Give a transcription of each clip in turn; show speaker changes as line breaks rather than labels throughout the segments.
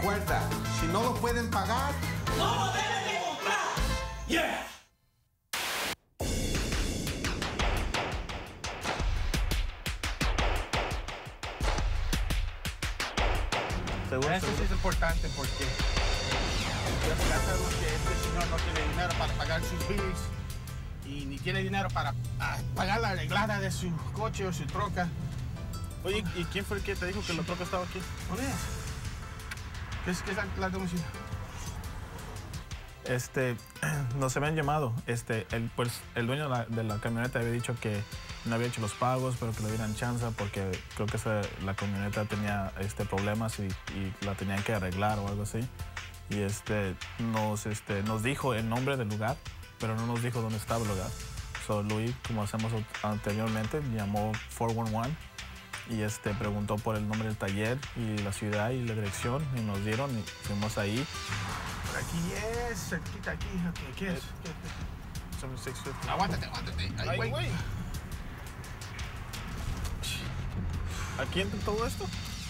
recuerda, si no lo pueden pagar,
¡no lo deben de comprar! ¡Yeah!
Eso sí es importante porque ya sabemos que este señor no tiene dinero para pagar sus bills y ni tiene dinero para pagar la arreglada de su coche o su troca.
Oye, ¿y quién fue el que te dijo que la troca estaba aquí?
¿Dónde es? ¿Qué es la domicilio?
Nos habían llamado. El dueño de la camioneta había dicho que no había hecho los pagos, pero que le dieran chance porque creo que la camioneta tenía problemas y la tenían que arreglar o algo así. Y nos dijo el nombre del lugar, pero no nos dijo dónde estaba el lugar. So Luis, como hacemos anteriormente, llamó 411 y preguntó por el nombre del taller y la ciudad y la dirección y nos dieron y fuimos ahí.
Por aquí es, cerquita aquí. Okay, ¿qué es?
7650.
Aguántate.
Ay, güey. ¿Aquí entra todo esto?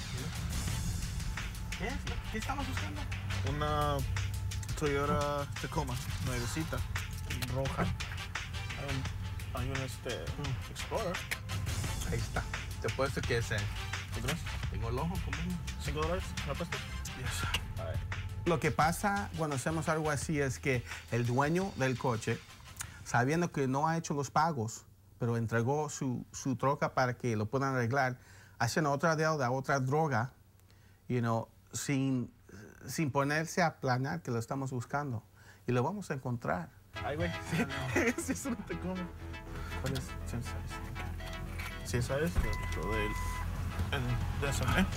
¿Qué es? ¿Qué estamos buscando?
Una Toyota Tacoma, nuevecita, roja. Hay un Explorer.
Ahí está. Te puedo decir que es él.
¿Tú crees?
Tengo el ojo conmigo.
$5, ¿me apuestas?
Yes.
A ver.
lo que pasa cuando hacemos algo así es que el dueño del coche, sabiendo que no ha hecho los pagos, pero entregó su troca para que lo puedan arreglar, hacen otra deuda, otra droga, sin ponerse a planear que lo estamos buscando. Y lo vamos a encontrar.
Ay, güey. Sí, eso no te come. ¿Cuál es? ¿Sí sabes? Todo el de eso, ¿eh?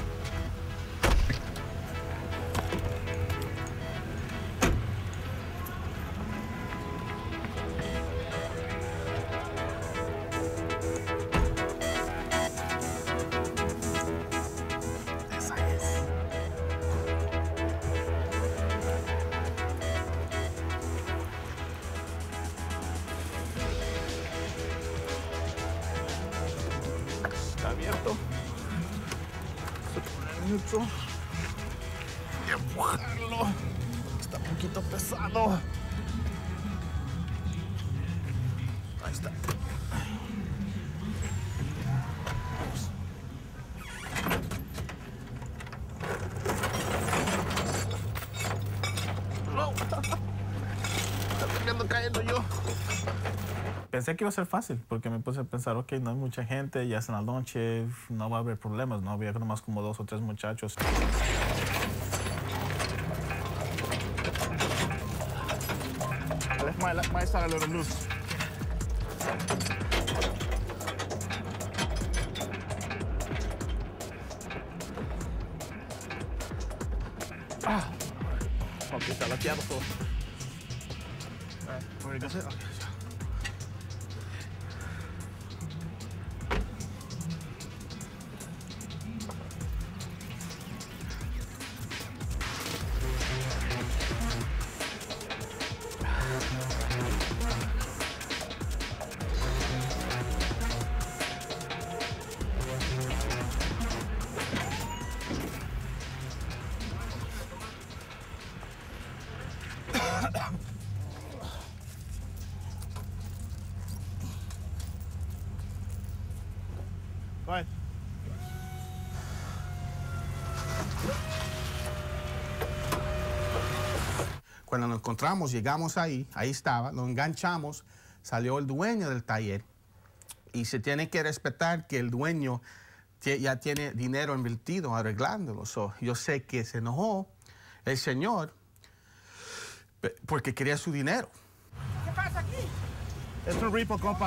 Está abierto. Mucho. Y empujarlo. Está un poquito pesado. Ahí está. No. Está cayendo yo. Pensé que iba a ser fácil, porque me puse a pensar, ok, no hay mucha gente, ya es en la noche, no va a haber problemas, no había nomás como 2 o 3 muchachos. I left my side a little loose. Ok, está lateado todo. Where does it? Okay. Go ahead.
Cuando nos encontramos, llegamos ahí estaba, lo enganchamos, salió el dueño del taller y se tiene que respetar que el dueño ya tiene dinero invertido arreglándolo. Yo sé que se enojó el señor porque quería su dinero.
¿Qué pasa aquí?
Es un repo, compa.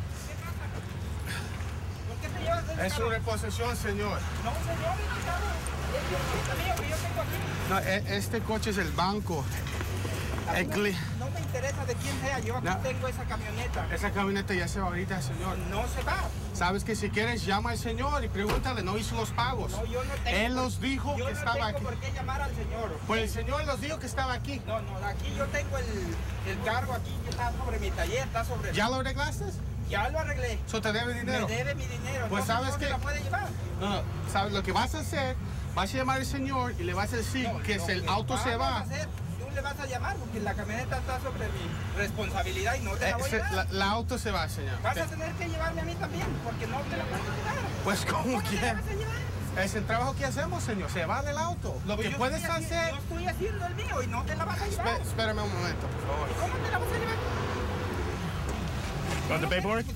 ¿Por qué te llevas el
Es
carro?
una reposición, señor.
No, señor, el carro es mío que yo tengo aquí.
No, este coche es el banco.
A mí no me interesa de quién sea, yo aquí tengo esa camioneta.
Esa camioneta ya se va ahorita, señor.
No se va.
Sabes que si quieres llama al señor y pregúntale, no hizo los pagos.
No, yo no tengo.
Él nos dijo que estaba aquí.
Yo no tengo por qué llamar al señor.
Pues el señor nos dijo que estaba aquí.
No, aquí yo tengo el cargo aquí que está sobre mi taller, está sobre...
¿Ya lo arreglaste?
Ya lo arreglé.
Eso te debe dinero.
Me debe mi dinero.
Pues
entonces
sabes
no
que...
se la puede llevar.
No, ¿sabes lo que vas a hacer? Vas a llamar al señor y le vas a decir que
Lo
si el
que
auto se
vamos a
va...
hacer, tú le vas a llamar porque la camioneta está sobre mi responsabilidad y no te la voy a llevar.
La auto se va, señor.
Vas a tener que llevarme a mí también porque no te la puedo llevar.
Pues como
¿Cómo te la
quieras.
vas a llevar?
Es el trabajo que hacemos, señor. Se va del auto. Lo que
Yo
puedes
estoy
hacer...
Yo estoy haciendo el mío y no te la vas a llevar.
Espérame un momento, por favor.
¿Cómo te la vas a llevar?
Want the paperwork?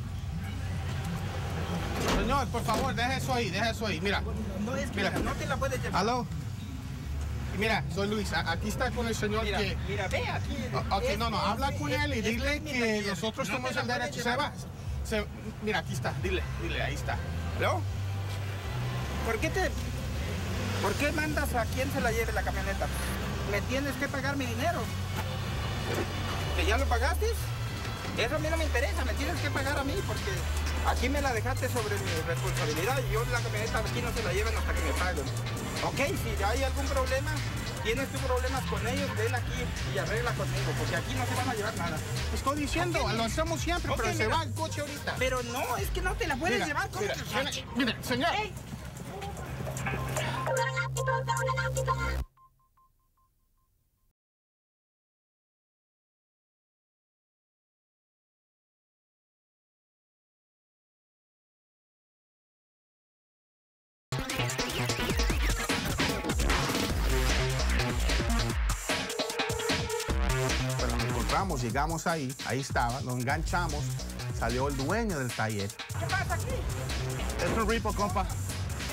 Señor, por favor, deja eso ahí. Mira,
No es que
Mira.
no te la puedes llevar.
aló. Mira, soy Luis. Aquí está con el señor
Mira,
que...
mira, ve aquí.
Ok, no, habla con él y
Este
dile
es mi
que
taller.
nosotros
No te
tenemos
la
el
puedes
derecho. Se
llevar.
va. Mira, aquí está. Dile, ahí está.
¿No? ¿Por qué mandas a quien se la lleve la camioneta? Me tienes que pagar mi dinero. ¿Que ya lo pagaste? Eso a mí no me interesa, me tienes que pagar a mí porque aquí me la dejaste sobre mi responsabilidad y yo la camioneta aquí no se la lleven hasta que me paguen. Ok, si hay algún problema, tienes tus problemas con ellos, ven aquí y arregla conmigo, porque aquí no se van a llevar nada.
Estoy diciendo,
Ok,
lo hacemos siempre,
ok,
pero se
mira.
va el coche ahorita.
Pero no, es que no te la puedes llevar. ¿Cómo que-
Mira, señor.
¡Ey!
Pero nos encontramos, llegamos ahí estaba, nos enganchamos, salió el dueño del taller.
¿Qué pasa aquí?
Es un repo, compa.
¿Por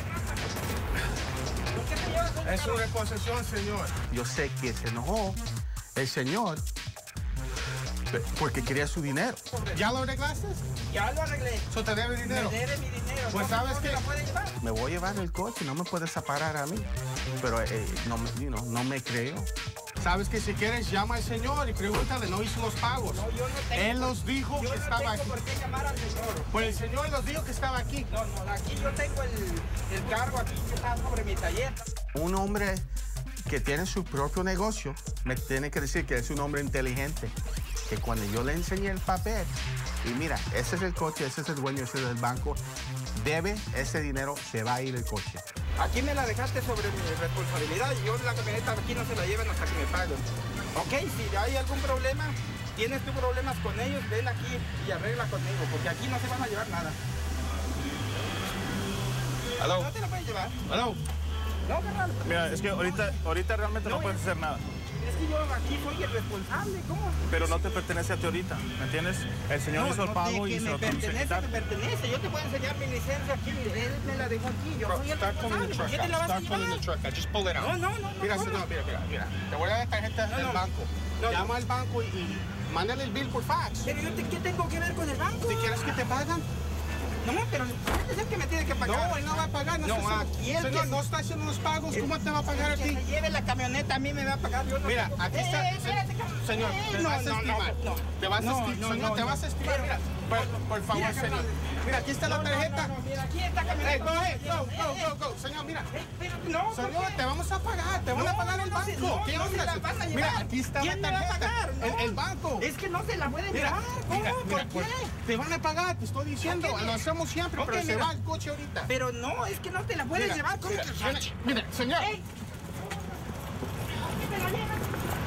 qué te llevas el
Es
carro?
una reposición, señor. Yo sé que se enojó el señor porque quería su dinero. ¿Ya lo arreglaste?
Ya lo arreglé.
Eso te debe dinero.
Me debe mi dinero.
Pues
¿Cómo
sabes
no
que
te la puede llevar?
me voy a llevar el coche, no me puedes separar a mí. Pero no me creo. Sabes que si quieres llama al señor y pregúntale, no hizo los pagos.
No, yo no tengo
Él
por-
los dijo
yo
que
no
estaba
tengo
aquí.
por qué llamar al señor.
Pues el señor los dijo que estaba aquí.
No, aquí yo tengo el cargo aquí que está sobre mi taller.
Un hombre que tiene su propio negocio me tiene que decir que es un hombre inteligente. Que cuando yo le enseñé el papel, y mira, ese es el coche, ese es el dueño, ese es el banco, debe ese dinero, se va a ir el coche.
Aquí me la dejaste sobre mi responsabilidad y yo la camioneta aquí no se la lleven hasta que me paguen. Ok, si hay algún problema, tienes tus problemas con ellos, ven aquí y arregla conmigo, porque aquí no se van a llevar nada.
¿Aló?
No te la puedes llevar.
¿Aló?
No, carnal.
Mira, es que ahorita realmente no
No,
puedes
es-
hacer nada.
Es que yo aquí soy el responsable, ¿cómo?
Pero no te pertenece a ti ahorita, ¿me entiendes? El señor hizo el pago
de
y
que
se
me
lo tenemos que
pertenece,
quitar.
me pertenece. Yo te puedo enseñar mi licencia aquí, él me la dejó aquí. Yo soy el responsable. ¿Por qué te la vas a llevar?
Just pull it
No.
Mira,
¿cómo?
señor, mira. Te voy a dar tarjeta del
no.
banco.
No,
Llama al banco y mándale el bill por fax.
Pero yo, ¿qué tengo que ver con el banco?
Si quieres que te pagan.
No, pero este es el que me tiene que pagar.
No, él no va a pagar.
No,
está haciendo-
aquí el
señor,
que-
no está haciendo los pagos. ¿Cómo te va a pagar a
Que
ti?
se lleve la camioneta, a mí me va a pagar. Yo no
Mira,
tengo-
aquí está.
espérate, cabrón.
Señor, te
No,
vas a
no,
estimar.
no.
Te vas a
No,
estimar.
no,
Señor,
no,
te
no.
vas a estimar.
Pero-
Mira, por favor,
Mira,
señor.
carnal.
Mira, aquí está la tarjeta.
No, mira, aquí está camioneta.
Hey, go ahead, go. Señor, mira.
Pero no, ¿por
Señor,
qué?
te vamos a pagar. Te van a pagar el
no se-
banco.
no,
¿Qué
no se
onda?
la vas a llevar.
Mira, aquí está
¿Quién
la
me va a
tarjeta.
pagar? No.
El banco.
Es que no se la puede
Mira,
llevar. ¿Cómo?
mira,
¿Por qué?
te van a pagar, te estoy diciendo.
Ok,
Lo hacemos siempre,
ok,
pero se
mira.
va el coche ahorita.
Pero no, es que no te la puedes
Mira,
llevar. ¿Cómo que?
mira, señor.
¡Ey! ¿Qué te la llevas?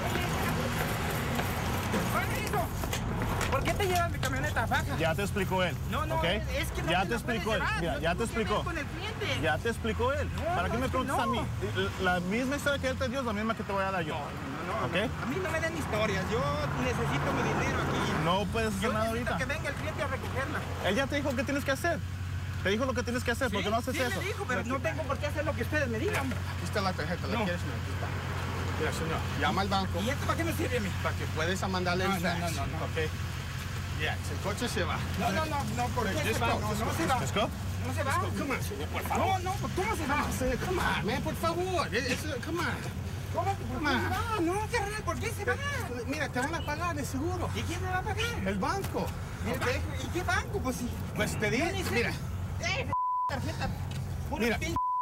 Baja eso. ¿Por qué te llevas mi camioneta? Baja.
Ya te explicó él.
No,
¿ok?
es que no
ya
te
te
la
explicó
puedes
él.
llevar.
Mira,
Yo
ya te
tengo que ver
explicó.
con el cliente.
Ya te explicó él.
No,
¿Para
no,
qué me
es que
preguntas a
no.
mí? La misma historia que él te dio es la misma que te voy a dar yo. ¿Ok?
A mí no me den historias. Yo necesito mi dinero aquí.
No puedes hacer
Yo
nada
necesito
ahorita.
que venga el cliente a recogerla.
Él ya te dijo qué tienes que hacer. Te dijo lo que tienes que hacer. ¿Por qué no haces
sí
eso?
me dijo, pero no tengo por qué hacer lo que ustedes me digan.
Aquí está la tarjeta, ¿la
No.
quieres? Mira, aquí está. Mira, señor, llama al banco
¿Y esto para qué me sirve a mí?
para que puedas mandarle el
No,
fax.
no.
Ok. Ya, el coche se va.
No, ¿por qué se va? No, no se va.
Let's go.
No se va.
Come on, señor, por favor.
No, ¿cómo se va?
Come on, man, por favor. Come on.
¿Cómo? ¿Por qué se va? No, carnal, ¿por qué se va?
Mira, te van a pagar de seguro.
¿Y quién me va a pagar?
El banco.
¿El
¿ok?
banco? ¿Y qué banco? Pues sí.
Pues te
Yo
di,
ni sé.
mira,
Tarjeta. Pura
Mira.
pinche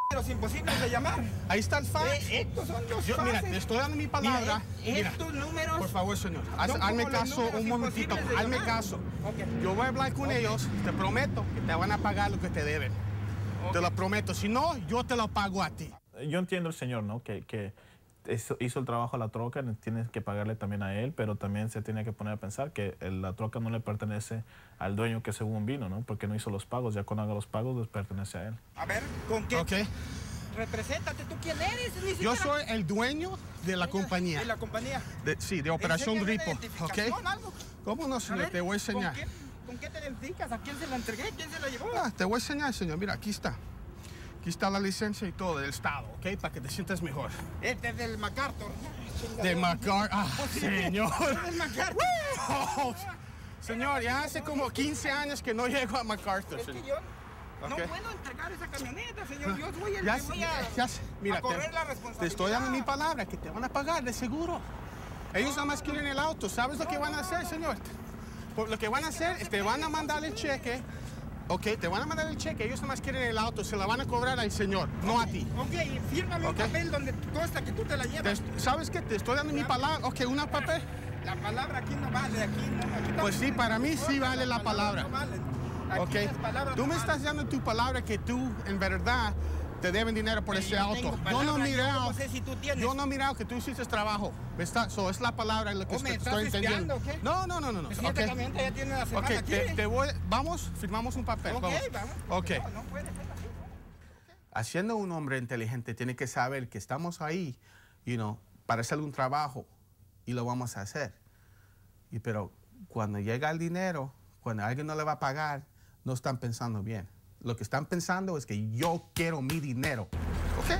los imposibles de llamar.
Ahí está el fax.
Estos son los
Mira,
faxes.
te estoy dando mi palabra.
Mira, estos números.
Por favor, señor,
son
hazme
como los
caso
números
un momentito.
imposibles de
Hazme
llamar.
caso.
Ok.
Yo voy a hablar con ellos. Te prometo que te van a pagar lo que te deben.
Ok.
Te lo prometo. Si no, yo te lo pago a ti.
Yo entiendo el señor, ¿no? Que hizo el trabajo a la troca, tienes que pagarle también a él, pero también se tiene que poner a pensar que la troca no le pertenece al dueño que según vino, ¿no? Porque no hizo los pagos, ya cuando haga los pagos les pertenece a él.
A ver, ¿con qué?
¿Ok?
Represéntate, ¿tú quién eres? Ni
Yo
siquiera-
soy el dueño de la compañía.
De la compañía.
Sí, de Operación
Enséñame
Ripo.
una
¿Ok?
identificación, algo.
¿Cómo no,
A
señor?
ver,
Te voy a enseñar.
¿Con qué te identificas? ¿A quién se la entregué? ¿Quién se la llevó?
Te voy a enseñar, señor. Mira, aquí está. Aquí está la licencia y todo del Estado, ¿ok? Para que te sientas mejor.
Este es del MacArthur.
De MacArthur. Ah, señor.
Este es del MacArthur.
Oh, señor, ya hace como 15 años que no llego a MacArthur,
Es que
señor.
yo no
Ok.
puedo entregar esa camioneta, señor. Yo soy el
Ya
que
sé,
voy a,
ya sé. Mira,
a correr la responsabilidad.
te estoy dando mi palabra que te van a pagar de seguro. Ellos nada más quieren el auto. ¿Sabes lo que van a hacer, señor? Lo que van a hacer es te van a mandar el cheque. Ok, te van a mandar el cheque. Ellos nada más quieren el auto. Se la van a cobrar al señor, no a ti.
Ok, fírmame
Ok.
un papel donde consta que tú te la llevas.
¿Sabes qué? Te estoy dando mi palabra. Ok, una papel.
La palabra aquí no vale, aquí no. Aquí
Pues sí, para mí sí vale la
Las
palabra.
palabras no valen. Aquí
Ok,
las palabras
tú
no
me
valen.
estás dando tu palabra que tú, en verdad, te deben dinero por ese
Yo
auto.
tengo
Yo
palabra,
no he
yo
mirado.
no sé si tú tienes.
Yo no he mirado que tú hiciste trabajo. So, es la palabra lo que
¿O me
estoy
estás
entendiendo.
espiando o qué?
No.
Pues si
Ok,
esta camioneta ya tiene una semana
ok,
aquí.
te voy. Vamos, firmamos un papel.
Ok, vamos.
Ok.
No puede ser así.
Haciendo un hombre inteligente tiene que saber que estamos ahí, para hacer un trabajo y lo vamos a hacer. Pero cuando llega el dinero, cuando alguien no le va a pagar, no están pensando bien. Lo que están pensando es que yo quiero mi dinero. ¿Ok?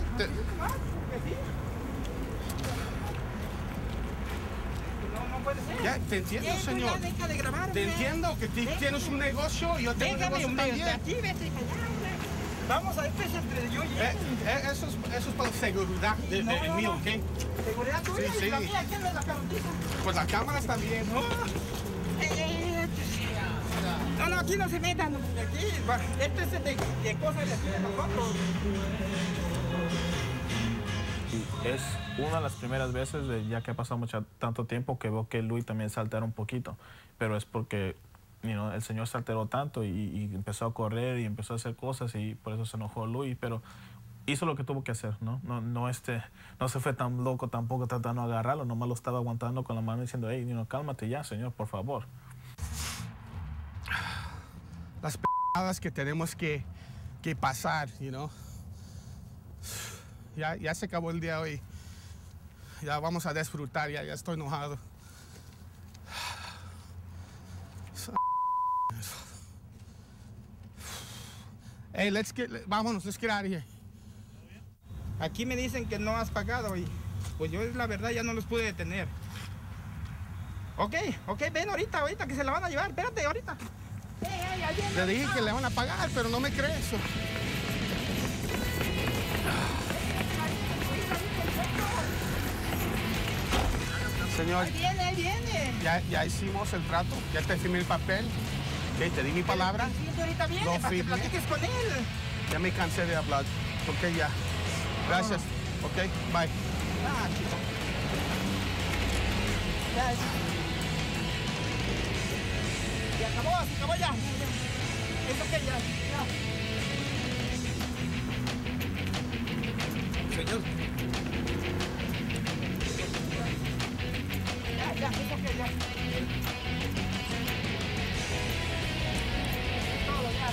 No puede ser.
Ya, te entiendo,
Eso,
señor.
ya deja de grabar,
Te
hombre.
entiendo que tienes un negocio y yo tengo un
Déjame,
negocio
hombre, de
también.
aquí, vete para allá, hombre. Vamos a este es entre yo y él.
Eso es para seguridad de
No,
mío,
no.
¿ok?
Seguridad tuya
Sí,
y la
sí.
mía, ¿quién me la garantiza?
Pues las cámaras también.
No, aquí no se metan. Aquí, este es de cosas de aquí de nosotros.
Es una de las primeras veces, ya que ha pasado tanto tiempo, que veo que Luis también se altera un poquito, pero es porque el señor se alteró tanto y empezó a correr y empezó a hacer cosas y por eso se enojó Luis, pero hizo lo que tuvo que hacer, ¿no? No se fue tan loco tampoco tratando de agarrarlo, nomás lo estaba aguantando con la mano diciendo, hey, cálmate ya, señor, por favor.
Las p***adas que tenemos que pasar, Ya se acabó el día de hoy. Ya vamos a disfrutar, ya estoy enojado. Hey, vámonos, let's get out of here.
Aquí me dicen que no has pagado y pues yo la verdad ya no los pude detener. Ok, ven ahorita que se la van a llevar. Espérate, ahorita. Ahí viene.
Le dije que le van a pagar, pero no me crees. Señor,
Ahí viene.
ya hicimos el trato, ya te firmé el papel, ok, te di mi palabra,
El cliente ahorita viene
Lo
para que
firmé.
platiques con él.
ya me cansé de hablar, ok, ya. Gracias, ok, bye.
Ah, chico. Ya, se acabó ya. Es ok, ya.
Señor.
Ya, es ok, ya. Todo, ya.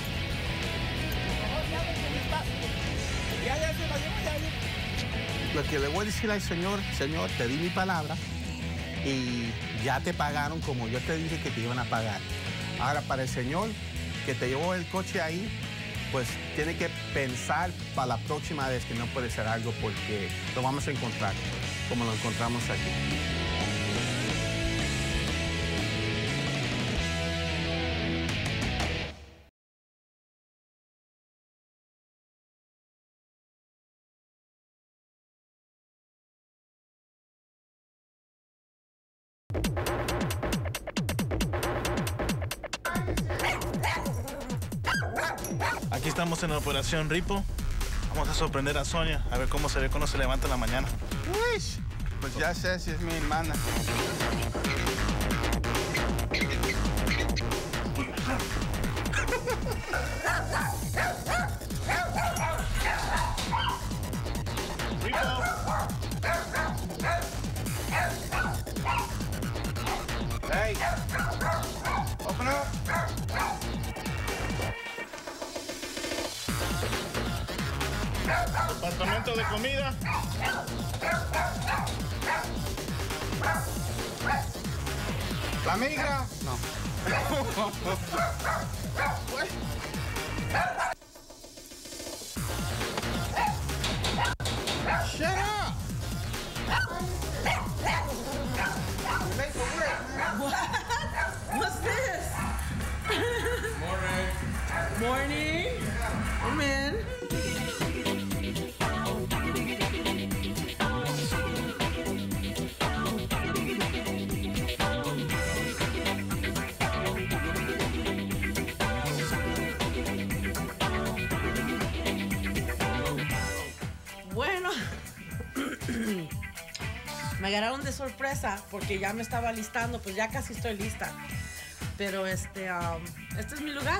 Ya se la llevo, ya.
Lo que le voy a decir al señor, te di mi palabra y ya te pagaron como yo te dije que te iban a pagar. Ahora, para el señor que te llevó el coche ahí, pues tiene que pensar para la próxima vez que no puede ser algo porque lo vamos a encontrar como lo encontramos aquí.
Aquí estamos en la Operación Ripo. Vamos a sorprender a Sonia, a ver cómo se ve cuando se levanta en la mañana.
Uy, pues ya sé si es mi hermana.
Hey, open up.
Departamento de comida.
La migra.
No.
Shut up.
What's this? Morning. Come in. Bueno, me agarraron de sorpresa porque ya me estaba listando, pues ya casi estoy lista. Pero este es mi lugar.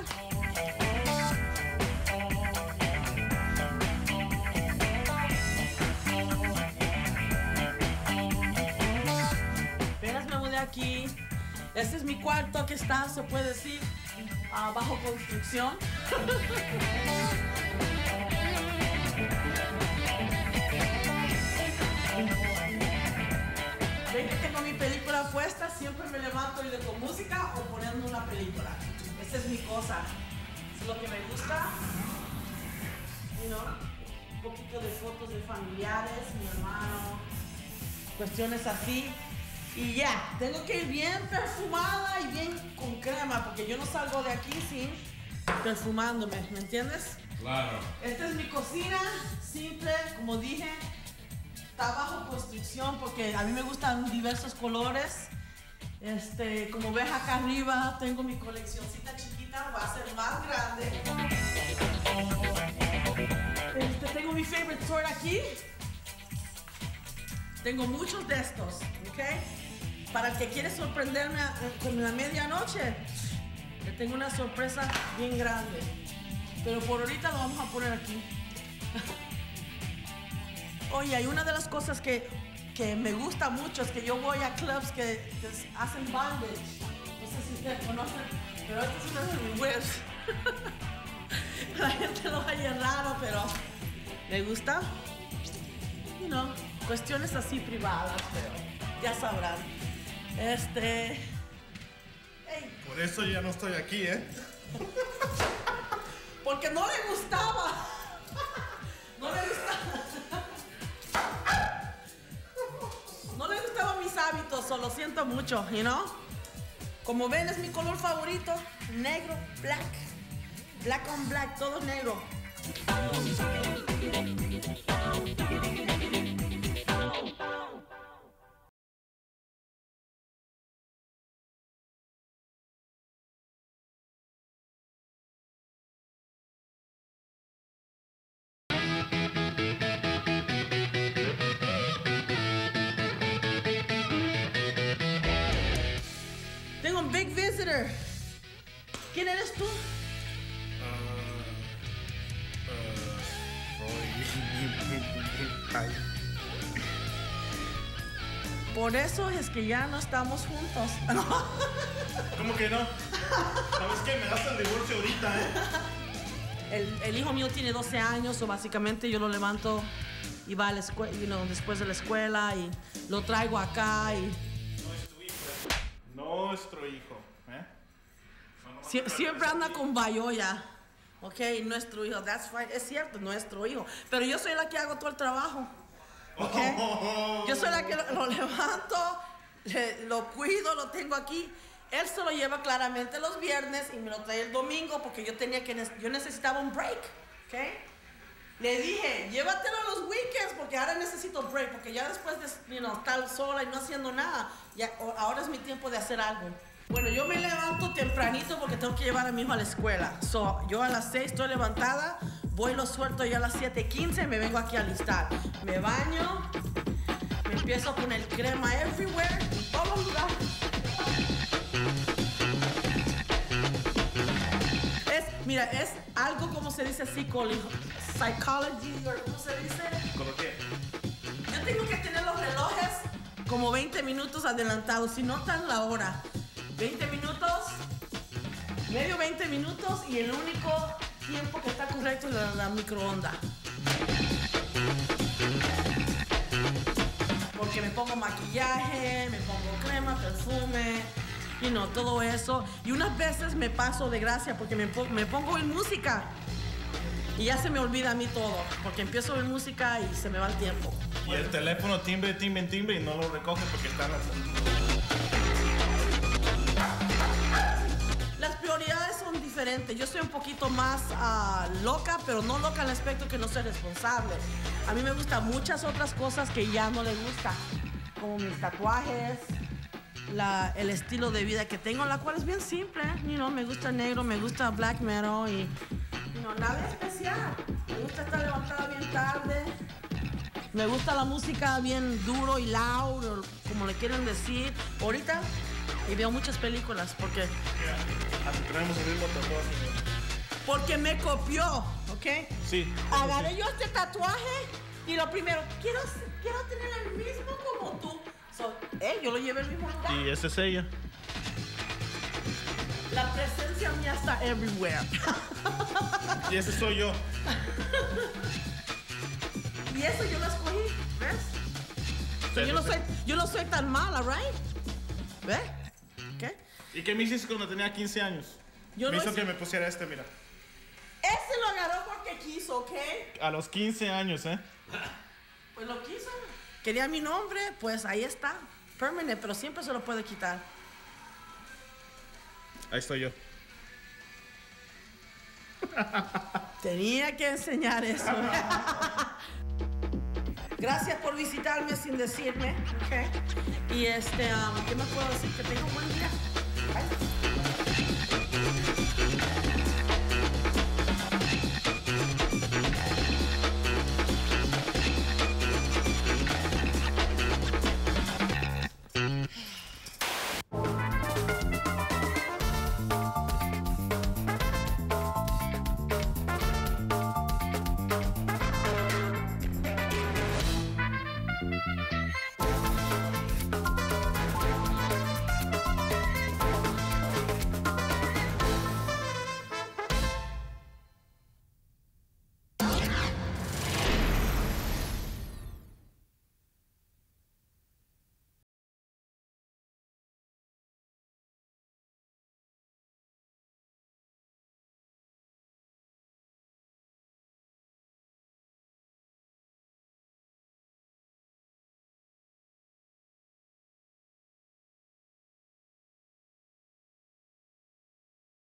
Apenas me mudé aquí. Este es mi cuarto que está, se puede decir, bajo construcción. Ven que tengo mi película puesta, siempre me levanto y le pongo música o poniendo una película. Esta es mi cosa, es lo que me gusta. Un poquito de fotos de familiares, mi hermano, cuestiones así. Y ya, tengo que ir bien perfumada y bien con crema, porque yo no salgo de aquí sin perfumándome, ¿me entiendes?
Claro.
Esta es mi cocina, simple, como dije. Está bajo construcción porque a mí me gustan diversos colores. Como ves acá arriba, tengo mi coleccioncita chiquita, va a ser más grande. Tengo mi favorite toy aquí. Tengo muchos de estos, ¿ok? Para el que quiere sorprenderme con la medianoche, le tengo una sorpresa bien grande. Pero por ahorita lo vamos a poner aquí. Oye, hay una de las cosas que me gusta mucho es que yo voy a clubs que hacen bondage. No sé si ustedes conocen, pero esto es una de mis whips. La gente lo haya raro, pero me gusta. Cuestiones así privadas, pero ya sabrán. Hey.
Por eso ya no estoy aquí, ¿eh?
Porque no le gustaba. No le gustaba. No le gustaban mis hábitos, lo siento mucho, Como ven, es mi color favorito, negro, black. Black on black, todo negro. Tengo un big visitor. ¿Quién eres tú? Por eso es que ya no estamos juntos.
¿Cómo que no? ¿Sabes qué? Me das el divorcio ahorita, ¿eh?
El hijo mío tiene 12 años, o básicamente yo lo levanto y va a la escuela, después de la escuela, y lo traigo acá y...
Nuestro hijo, ¿eh?
Siempre anda con bayoya. Ok, nuestro hijo, that's fine. Es cierto, nuestro hijo. Pero yo soy la que hago todo el trabajo. Ok. Yo soy la que lo levanto, lo cuido, lo tengo aquí. Él se lo lleva claramente los viernes y me lo trae el domingo porque yo necesitaba un break. Ok. Le dije, llévatelo los weekends porque ahora necesito break. Porque ya después de estar sola y no haciendo nada, ahora es mi tiempo de hacer algo. Bueno, yo me levanto tempranito porque tengo que llevar a mi hijo a la escuela. Yo a las 6 estoy levantada, voy, lo suelto ya a las 7:15, me vengo aquí a alistar. Me baño, me empiezo a poner crema everywhere, en todos los lugares. Mira, es algo como se dice psychology, o ¿cómo se dice?
¿Psicología?
Yo tengo que tener los relojes como 20 minutos adelantados, si no tan la hora. 20 minutos, medio 20 minutos y el único tiempo que está correcto es la microonda. Porque me pongo maquillaje, me pongo crema, perfume, todo eso. Y unas veces me paso de gracia porque me pongo en música. Y ya se me olvida a mí todo, porque empiezo a ver música y se me va el tiempo.
Y el teléfono timbre y no lo recoge porque está en
Las prioridades son diferentes. Yo soy un poquito más loca, pero no loca en el aspecto que no soy responsable. A mí me gustan muchas otras cosas que ya no les gusta, como mis tatuajes, el estilo de vida que tengo, la cual es bien simple. Me gusta el negro, me gusta black metal y nada especial. Me gusta estar levantada bien tarde. Me gusta la música bien duro y loud, como le quieren decir. Ahorita veo muchas películas porque...
tenemos el mismo tatuaje.
Porque me copió, ¿ok?
Sí.
Agarré yo este tatuaje y lo primero, quiero tener el mismo como tú. Yo lo llevé al mismo lugar.
Y esa es ella.
La presencia mía está everywhere.
Y ese soy yo.
Y eso yo lo escogí, ¿ves? Yo no soy tan mala, ¿right? ¿Ves? ¿Qué?
¿Y qué me hiciste cuando tenía 15 años? Me hizo que me pusiera mira.
Ese lo agarró porque quiso, ¿ok?
A los 15 años, ¿eh?
Pues lo quiso. Quería mi nombre, pues ahí está. Permanent, pero siempre se lo puede quitar.
Ahí estoy yo.
Tenía que enseñar eso. Gracias por visitarme sin decirme, ¿ok? Y ¿qué más puedo decir? Que tenga un buen día.